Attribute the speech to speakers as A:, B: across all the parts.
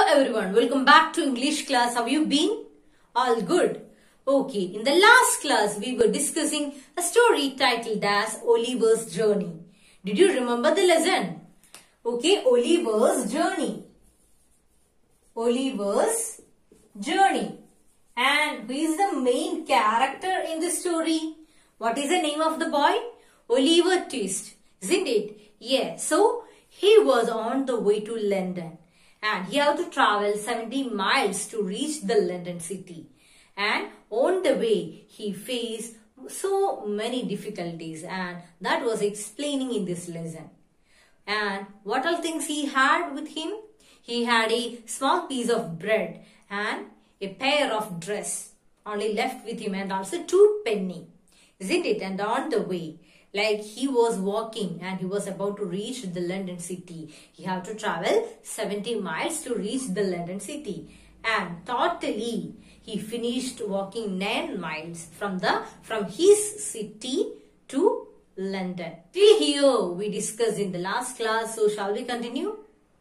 A: everyone, welcome back to English class. How have you been? All good? Okay, in the last class we were discussing a story titled as Oliver's Journey. Did you remember the lesson? Okay, Oliver's Journey. Oliver's Journey. And who is the main character in the story? What is the name of the boy? Oliver Twist, isn't it? Yeah, so he was on the way to London. And he had to travel 70 miles to reach the London city. And on the way, he faced so many difficulties, and that was explaining in this lesson. And what all things he had with him? He had a small piece of bread and a pair of dress only left with him, and also 2 penny, isn't it? And on the way, like he was walking and he was about to reach the London city. He had to travel 70 miles to reach the London city. And totally he finished walking 9 miles from his city to London. Till here we discussed in the last class. So shall we continue?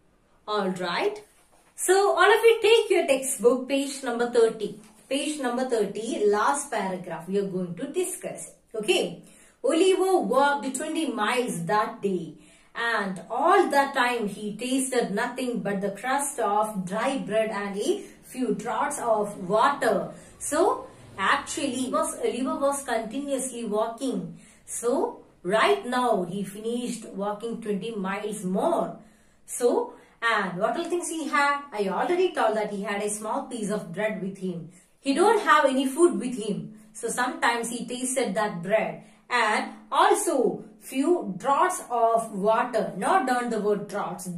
A: Alright. So all of you take your textbook, page number 30. Page number 30, last paragraph we are going to discuss. Okay. Oliver walked 20 miles that day, and all that time he tasted nothing but the crust of dry bread and a few draughts of water. So actually Oliver was continuously walking. So right now he finished walking 20 miles more. So, and what all things he had? I already told that he had a small piece of bread with him. He don't have any food with him. So sometimes he tasted that bread. And also few draughts of water. Note down the word draughts.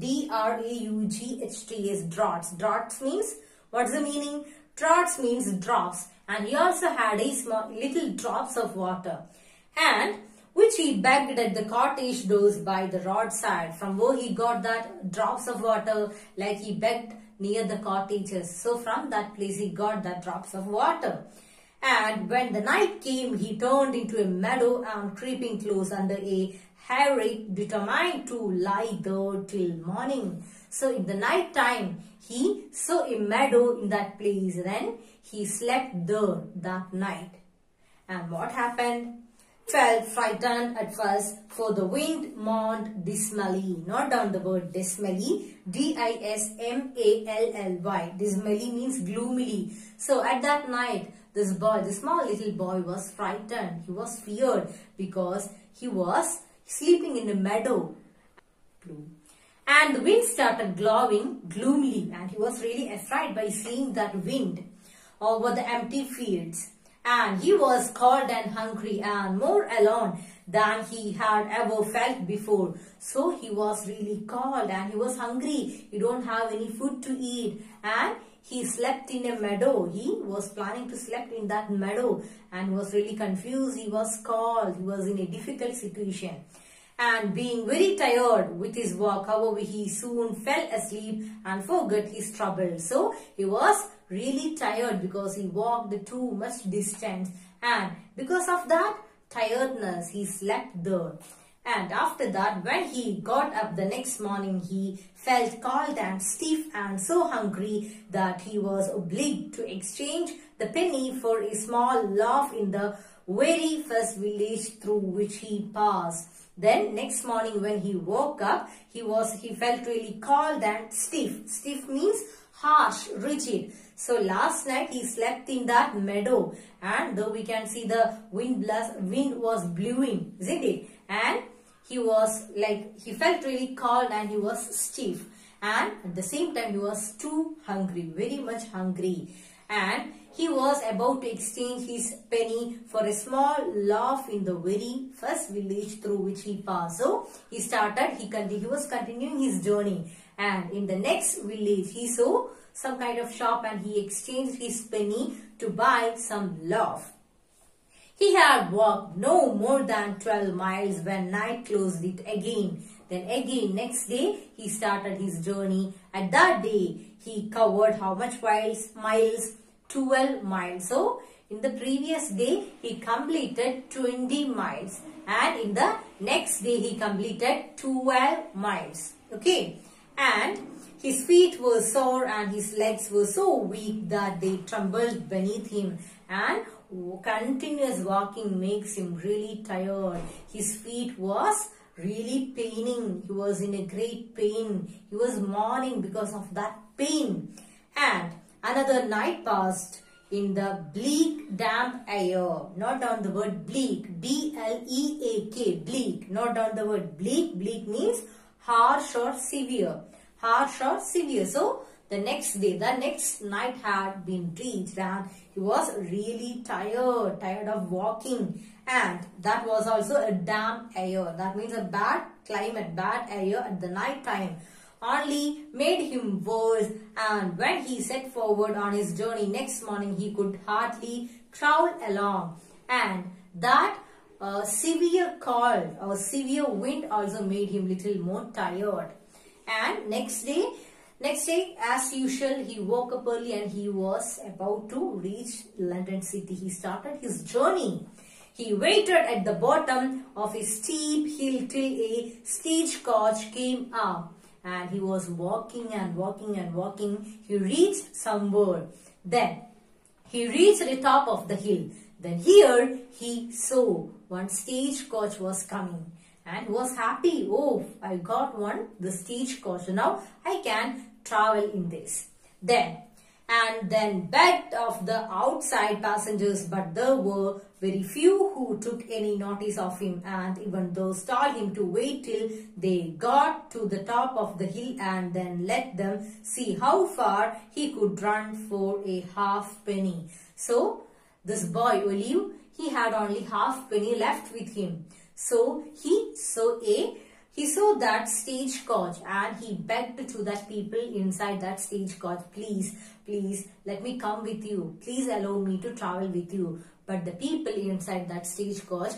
A: D-R-A-U-G-H-T-S. Draughts. Draughts means, what's the meaning? Draughts means drops. And he also had a small little drops of water. And which he begged at the cottage doors by the roadside. From where he got that drops of water, like he begged near the cottages. So from that place he got that drops of water. And when the night came, he turned into a meadow and creeping close under a hayrick, determined to lie there till morning. So in the night time, he saw a meadow in that place. Then he slept there that night. And what happened? Felt frightened at first, for the wind moaned dismally. Not down the word dismally. D-I-S-M-A-L-L-Y. Dismally means gloomily. So at that night, this boy, the small little boy, was frightened. He was feared because he was sleeping in a meadow. And the wind started blowing gloomily, and he was really afraid by seeing that wind over the empty fields. And he was cold and hungry and more alone than he had ever felt before. So he was really cold and he was hungry. He don't have any food to eat, and he slept in a meadow. He was planning to sleep in that meadow and was really confused. He was cold. He was in a difficult situation. And being very tired with his walk, however, he soon fell asleep and forgot his trouble. So he was really tired because he walked too much distance. And because of that tiredness, he slept there. And after that, when he got up the next morning, he felt cold and stiff and so hungry that he was obliged to exchange the penny for a small loaf in the very first village through which he passed. Then next morning when he woke up, he felt really cold and stiff. Stiff means harsh, rigid. So last night he slept in that meadow, and though we can see the wind was blowing, isn't it? And he felt really cold and he was stiff, and at the same time he was too hungry, very much hungry. And he was about to exchange his penny for a small loaf in the very first village through which he passed. So he was continuing his journey, and in the next village he saw some kind of shop and he exchanged his penny to buy some loaf. He had walked no more than 12 miles when night closed it again. Then again next day he started his journey. At that day he covered how much miles? 12 miles. So in the previous day he completed 20 miles, and in the next day he completed 12 miles. Okay. And His feet were sore and his legs were so weak that they trembled beneath him, and continuous walking makes him really tired. His feet was really paining. He was in a great pain. He was mourning because of that pain. And another night passed in the bleak, damp air. Note down the word bleak. B-L-E-A-K. Bleak. Note down the word bleak. Bleak means harsh or severe. Harsh or severe. So, the next day, the next night had been reached and he was really tired of walking. And that was also a damp air. That means a bad climate, bad air at the night time only made him worse. And when he set forward on his journey next morning, he could hardly travel along. And that severe cold or severe wind also made him little more tired. And next day, as usual, he woke up early and he was about to reach London city. He started his journey. He waited at the bottom of a steep hill till a stagecoach came up. And he was walking and walking and walking. He reached somewhere. Then he reached the top of the hill. Then here he saw one stagecoach was coming. And he was happy. Oh, I got one, the stagecoach. Now I can travel in this. Then begged of the outside passengers, but there were very few who took any notice of him, and even those told him to wait till they got to the top of the hill and then let them see how far he could run for a halfpenny. So this boy Olive, he had only halfpenny left with him. So he saw that stagecoach and he begged to that people inside that stagecoach, please let me come with you. Please allow me to travel with you. But the people inside that stagecoach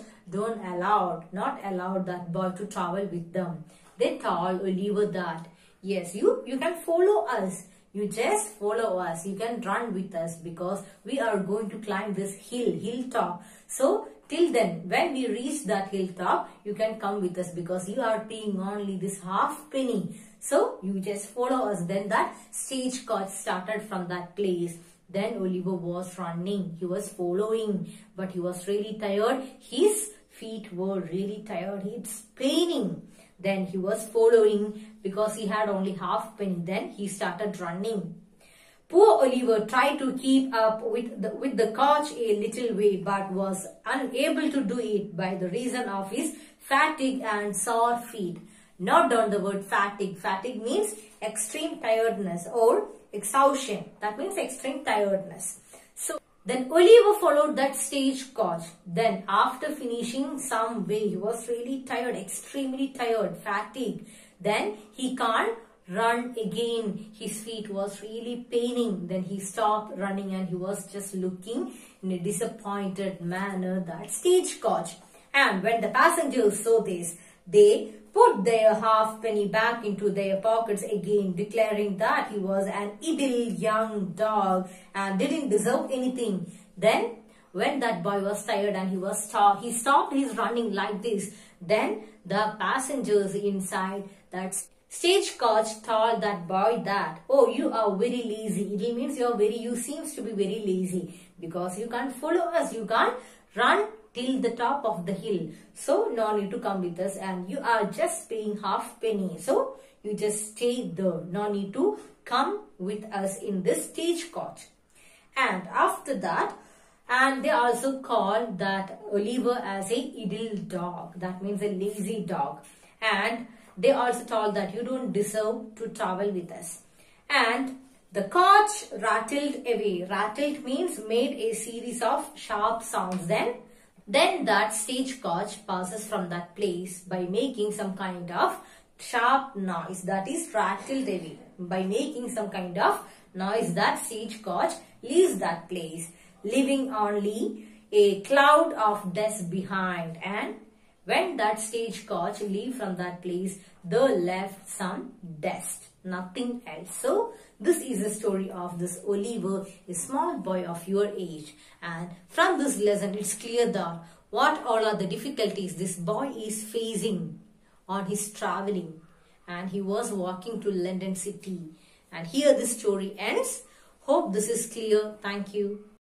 A: not allowed that boy to travel with them. They told Oliver that, yes, you can follow us. You just follow us. You can run with us because we are going to climb this hilltop. So till then, when we reach that hilltop, you can come with us because you are paying only this halfpenny. So you just follow us. Then that stagecoach started from that place. Then Oliver was running. He was following, but he was really tired. His feet were really tired. It's paining. Then he was following because he had only halfpenny. Then he started running. Poor Oliver tried to keep up with the coach a little way, but was unable to do it by the reason of his fatigue and sore feet. Note down the word fatigue. Fatigue means extreme tiredness or exhaustion. That means extreme tiredness. So then Oliver followed that stagecoach. Then after finishing some way, he was really tired, extremely tired, fatigued. Then he can't run again. His feet was really paining. Then he stopped running and he was just looking in a disappointed manner that stagecoach. And when the passengers saw this, they put their halfpenny back into their pockets again, declaring that he was an idle young dog and didn't deserve anything. Then when that boy was tired and he stopped his running like this. Then the passengers inside that stagecoach told that boy that, oh, you are very lazy. It means you seems to be very lazy because you can't follow us. You can't run till the top of the hill. So no need to come with us and you are just paying halfpenny. So you just stay there. No need to come with us in this stagecoach. And after that, and they also called that Oliver as a idle dog. That means a lazy dog. And they also told that you don't deserve to travel with us. And the coach rattled away. Rattled means made a series of sharp sounds. Then that stagecoach passes from that place by making some kind of sharp noise. That is rattled away. By making some kind of noise, that stagecoach leaves that place, leaving only a cloud of dust behind. And when that stagecoach leave from that place, they left some dust, nothing else. So this is the story of this Oliver, a small boy of your age. And from this lesson, it's clear that what all are the difficulties this boy is facing on his traveling. and he was walking to London city. And here this story ends. Hope this is clear. Thank you.